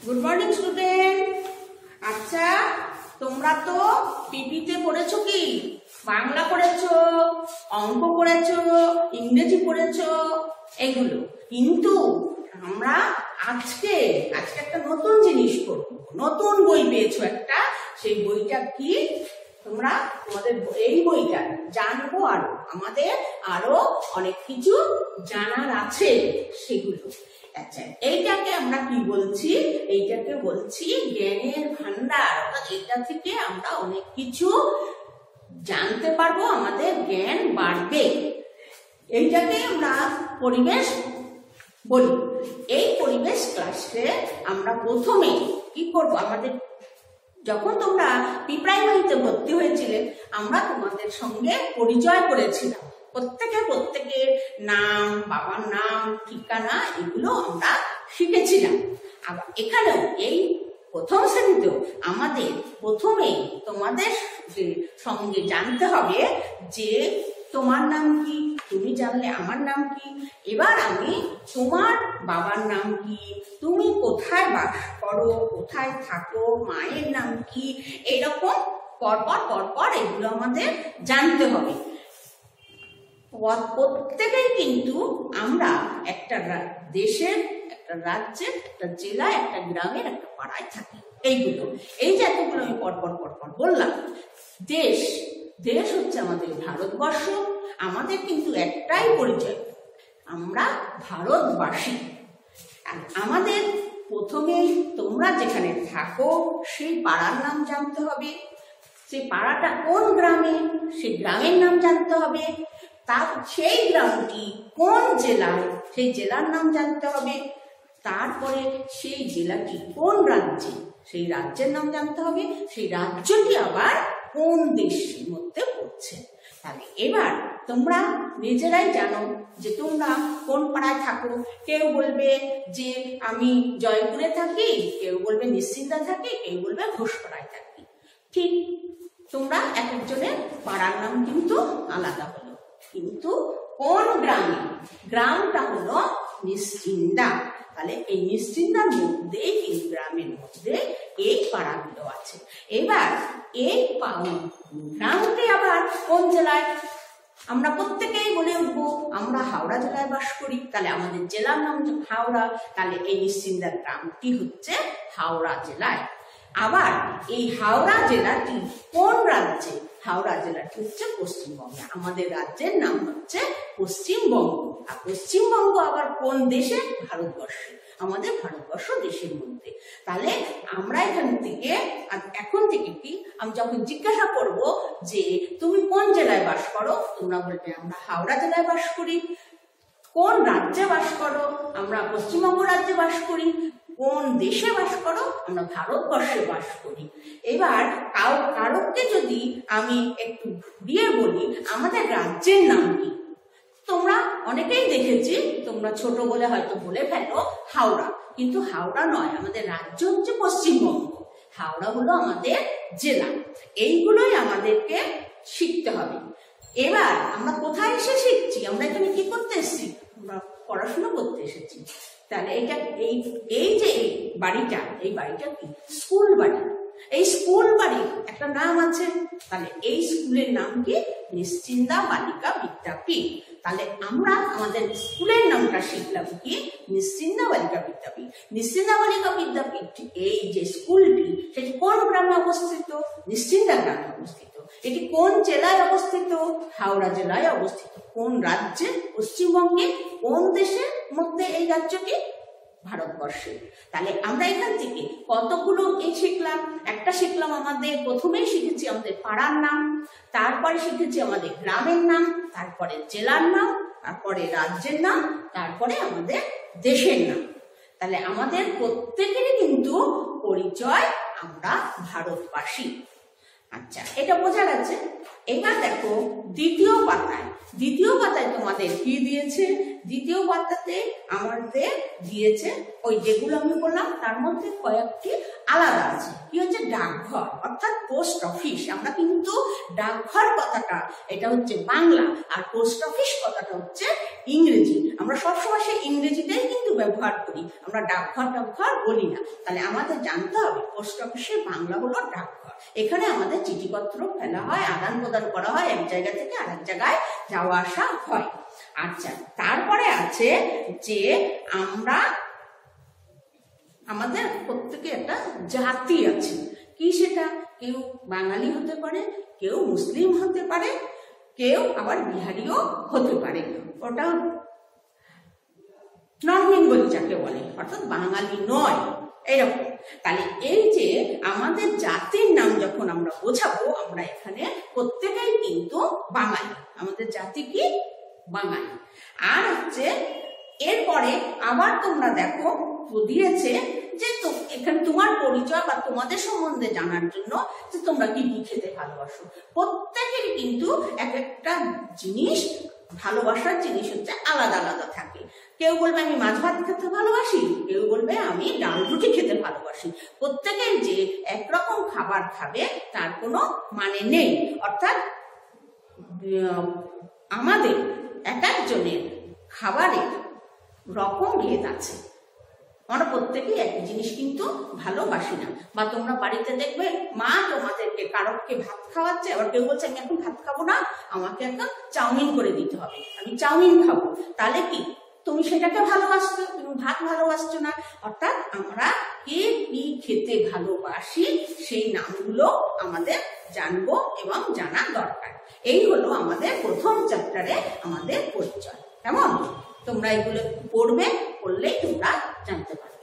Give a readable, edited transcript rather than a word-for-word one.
Good morning student. আচ্ছা, তোমরা তো পিপিতে পড়েছো কি? বাংলা পড়েছো, অঙ্ক পড়েছো, ইংরেজি পড়েছো, এগুলো। কিন্তু আমরা আজকে একটা নতুন জিনিস করব। নতুন বই পেয়েছো একটা, সেই বইটা কি? তোমরা তোমাদের এই বইটা জানবো, আরো আমাদের আরো অনেক কিছু জানার আছে সেগুলো। আচ্ছা, এইটাকে আমরা কি বলছি? এইটাকে বলছি জ্ঞানের ভান্ডার। অর্থাৎ এটা থেকে আমরা অনেক কিছু জানতে পারবো, আমাদের জ্ঞান বাড়বে। এইটাকে আমরা পরিবেশ বলি। এই পরিবেশ ক্লাসে আমরা প্রথমে কি করব? আমাদের যখন তোমরা প্রি প্রাইমারিতে ভর্তি হয়েছিলে, আমরা তোমাদের সঙ্গে পরিচয় করেছিলাম। প্রত্যেকের নাম, বাবার নাম, ঠিকানা, এগুলো আমরা শিখেছিলাম। আবার এখানেও এই প্রথম শ্রেণীতেও আমাদের প্রথমে তোমাদের সঙ্গে জানতে হবে যে তোমার নাম কি, তুমি জানলে আমার নাম কি। এবার আমি তোমার বাবার নাম কি, তুমি কোথায় বাস করো, কোথায় থাকো, মায়ের নাম কি, এরকম পরপর এগুলো আমাদের জানতে হবে। প্রত্যেকেই কিন্তু আমরা একটা দেশের, একটা রাজ্যের, একটা জেলায়, একটা গ্রামের, একটা পাড়ায় থাকি। এই যে এতগুলো আমি পরপর বললাম। দেশ হচ্ছে আমাদের ভারতবর্ষ। আমাদের কিন্তু একটাই পরিচয়, আমরা ভারতবাসী। আর আমাদের প্রথমেই তোমরা যেখানে থাকো সেই পাড়ার নাম জানতে হবে। সেই পাড়াটা কোন গ্রামে, সেই গ্রামের নাম জানতে হবে। সেই গ্রামটি কোন জেলায়, সেই জেলার নাম জানতে হবে। তারপরে সেই জেলাটি কোন রাজ্যে, সেই রাজ্যের নাম জানতে হবে। সেই রাজ্যটি আবার কোন দেশের মধ্যে পড়ছে। তাহলে এবার তোমরা নিজেরাই জানো যে তোমরা কোন পাড়ায় থাকো। কেউ বলবে যে আমি জয়পুরে থাকি, কেউ বলবে নিশ্চিন্দা থাকি, কেউ বলবে ঘোষপাড়ায় থাকি। ঠিক তোমরা এক একজনের পাড়ার নাম কিন্তু আলাদা হলো, কিন্তু কোন গ্রামে? গ্রামটা হলো নিশ্চিন্দা। তাহলে এই নিশ্চিন্দার মধ্যে, এই গ্রামের মধ্যে এই পাড়াগুলো আছে। এবার এই গ্রামটি আবার কোন জেলায়? আমরা প্রত্যেকেই বলে উঠবো আমরা হাওড়া জেলায় বাস করি। তাহলে আমাদের জেলার নাম হাওড়া। তাহলে এই নিশ্চিন্দার গ্রামটি হচ্ছে হাওড়া জেলায়। আবার এই হাওড়া জেলাটি কোন রাজ্যে? হাওড়া জেলাটি হচ্ছে পশ্চিমবঙ্গে। আমাদের রাজ্যের নাম হচ্ছে পশ্চিমবঙ্গ। আর পশ্চিমবঙ্গ আবার কোন দেশে? ভারতবর্ষে। আমাদের ভারতবর্ষ দেশের মধ্যে। তাহলে আমরা এখন থেকে কি, আমি যখন জিজ্ঞাসা করব যে তুমি কোন জেলায় বাস করো, তোমরা বলবে আমরা হাওড়া জেলায় বাস করি। কোন রাজ্যে বাস করো? আমরা পশ্চিমবঙ্গ রাজ্যে বাস করি। কোন দেশে বাস করো? আমরা ভারতবর্ষে বাস করি। এবার কারোকে যদি আমি একটু ঘুরিয়ে বলি আমাদের রাজ্যের নাম কি, তোমরা অনেকেই দেখেছি, তোমরা ছোট বলে হয়তো বলে ফেলো হাওড়া, কিন্তু হাওড়া নয়, আমাদের রাজ্য হচ্ছে পশ্চিমবঙ্গ। হাওড়া হলো আমাদের জেলা। এইগুলোই আমাদেরকে শিখতে হবে। এবার আমরা কোথায় এসে শিখছি? আমরা এখানে কি করতে এসেছি? আমরা পড়াশোনা করতে এসেছি। তাহলে এই যে বাড়িটা, এই বাড়িটা কি? স্কুল বাড়ি। এই স্কুল বাড়ির একটা নাম আছে। তাহলে এই স্কুলের নাম কি? নিশ্চিন্দা বালিকা বিদ্যাপীঠ। তাহলে আমরা আমাদের স্কুলের নামটা শিখলাম কি? নিশ্চিন্দা বালিকা বিদ্যাপীঠ। নিশ্চিন্দা বালিকা বিদ্যাপীঠ, এই যে স্কুলটি, সেটি কোন গ্রামে অবস্থিত? নিশ্চিন্দা গ্রামে অবস্থিত। এটি কোন জেলায় অবস্থিত? হাওড়া জেলায় অবস্থিত। কোন রাজ্যে? পশ্চিমবঙ্গে। কোন দেশের মধ্যে এই রাজ্যটি? ভারতবর্ষে। তাহলে আমরা এখান থেকে কতগুলো শিখলাম? একটা শিখলাম, আমাদের প্রথমেই শিখেছি আমাদের পাড়ার নাম, তারপরে শিখেছি আমাদের গ্রামের নাম, তারপরে জেলার নাম, তারপরে রাজ্যের নাম, তারপরে আমাদের দেশের নাম। তাহলে আমাদের প্রত্যেকেরই কিন্তু পরিচয়, আমরা ভারতবাসী। আচ্ছা, এটা বোঝা গেছে। এবার দেখো দ্বিতীয় পাতায় তোমাদের কি দিয়েছে? দ্বিতীয় পাতাতে আমাদের দিয়েছে ওই যেগুলো আমি বললাম, তার মধ্যে কয়েকটি আলাদা আছে। কি হচ্ছে? ডাকঘর, অর্থাৎ পোস্ট অফিস। আমরা কিন্তু ডাকঘর কথাটা এটা হচ্ছে বাংলা, আর পোস্ট অফিস কথাটা হচ্ছে ইংরেজি। আমরা সবসময় সেই ইংরেজিটাই কিন্তু ব্যবহার করি, আমরা ডাকঘর টাকঘর বলি না। তাহলে আমাদের জানতে হবে পোস্ট অফিসের বাংলা হলো ডাকঘর। এখানে আমাদের চিঠিপত্র ফেলা হয়, আদান প্রদান করা হয়, এক জায়গা থেকে আরেক জায়গায় যাওয়া আসা হয়। আচ্ছা, তারপরে আছে যে আমরা আমাদের প্রত্যেকে একটা জাতি আছে। কি সেটা? কেউ বাঙালি হতে পারে, কেউ মুসলিম হতে পারে, কেউ আবার বিহারিও হতে পারে। ওটা নন বেঙ্গলি যাকে বলে, অর্থাৎ বাঙালি নয়, এরকম। তাহলে এই যে আমাদের জাতির নাম যখন আমরা বোঝাবো, আমরা এখানে প্রত্যেকেই কিন্তু বাঙালি। আমাদের জাতি কি? বাঙালি। আর হচ্ছে এরপরে আবার তোমরা দেখো দিয়েছে যে এখানে তোমার পরিচয় বা তোমাদের সম্বন্ধে জানার জন্য যে তোমরা কি কি খেতে ভালোবাসো। প্রত্যেকের কিন্তু এক একটা জিনিস, ভালোবাসার জিনিস হচ্ছে আলাদা আলাদা থাকে। কেউ বলবে আমি মাছ ভাত খেতে ভালোবাসি, কেউ বলবে আমি ডাল রুটি খেতে ভালোবাসি। প্রত্যেকের যে একরকম খাবার খাবে তার কোনো মানে নেই। অর্থাৎ আমাদের এক একজনের খাবারের রকম ভেদ আছে। আমরা প্রত্যেকেই একই জিনিস কিন্তু ভালোবাসি না। বা তোমরা বাড়িতে দেখবে মা তোমাদেরকে কারোকে ভাত খাওয়াচ্ছে, আবার কেউ বলছে আমি এখন ভাত খাবো না, আমাকে এখন চাউমিন করে দিতে হবে, আমি চাউমিন খাবো। তাহলে কি তুমি সেটাকে ভালোবাসছো, তুমি ভাত ভালোবাসছো না। অর্থাৎ আমরা কে কি খেতে ভালোবাসি সেই নামগুলো আমাদের জানবো এবং জানা দরকার। এই হলো আমাদের প্রথম চ্যাপ্টারে আমাদের পরিচয়। কেমন? তোমরা এগুলো পড়বে, পড়লেই তোমরা জানতে পারবে।